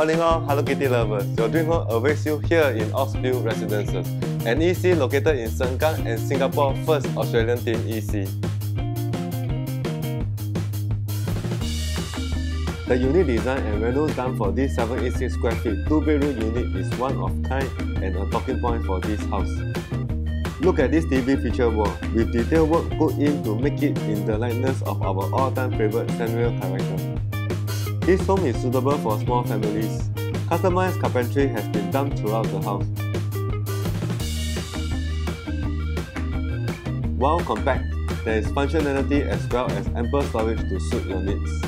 Calling all Hello Kitty lovers, your dream home awaits you here in Oxview Residences, an EC located in Sengkang and Singapore's first Australian themed EC. The unique design and rental done for this 786 square feet 2-bedroom unit is one of kind and a talking point for this house. Look at this TV feature wall, with detailed work put in to make it in the likeness of our all-time favorite Samuel character. This home is suitable for small families. Customized carpentry has been done throughout the house. While compact, there is functionality as well as ample storage to suit your needs.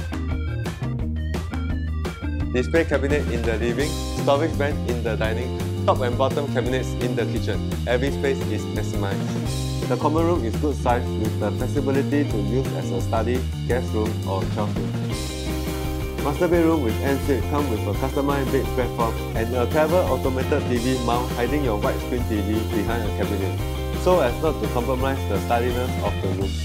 Display cabinet in the living, storage bench in the dining, top and bottom cabinets in the kitchen. Every space is maximized. The common room is good size with the flexibility to use as a study, guest room or child room. Master bedroom with ensuite comes with a customized bed platform and a clever automated TV mount hiding your widescreen TV behind a cabinet, so as not to compromise the sturdiness of the room.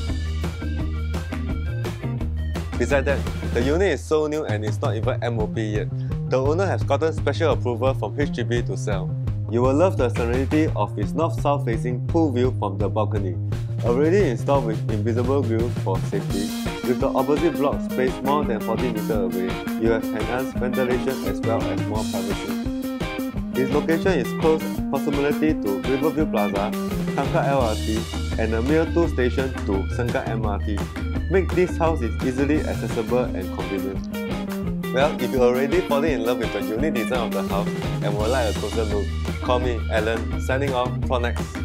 Besides that, the unit is so new and it's not even MOP yet. The owner has gotten special approval from HDB to sell. You will love the serenity of its north-south facing pool view from the balcony. Already installed with invisible grills for safety, with the opposite block spaced more than 40 meters away, you have enhanced ventilation as well as more privacy. Its location is close proximity to Riverview Plaza, Kangkar LRT, and a mere 2 stations to Sengkang MRT. Make this house easily accessible and convenient. Well, if you're already falling in love with the unique design of the house and would like a closer look, call me, Alan, signing off, Pronex.